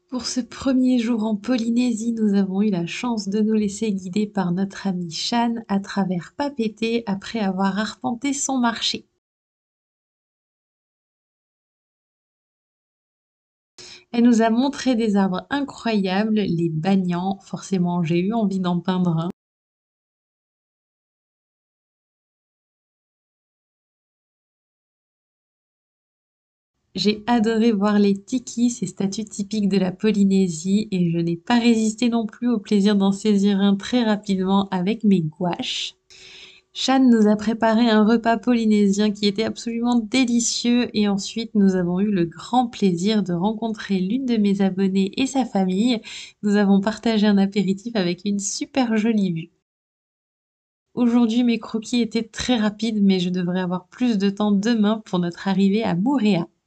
Pour ce premier jour en Polynésie, nous avons eu la chance de nous laisser guider par notre amie Shan à travers Papeete après avoir arpenté son marché. Elle nous a montré des arbres incroyables, les banians, forcément j'ai eu envie d'en peindre un. J'ai adoré voir les tikis, ces statues typiques de la Polynésie, et je n'ai pas résisté non plus au plaisir d'en saisir un très rapidement avec mes gouaches. Shan nous a préparé un repas polynésien qui était absolument délicieux et ensuite nous avons eu le grand plaisir de rencontrer l'une de mes abonnées et sa famille. Nous avons partagé un apéritif avec une super jolie vue. Aujourd'hui, mes croquis étaient très rapides, mais je devrais avoir plus de temps demain pour notre arrivée à Moorea.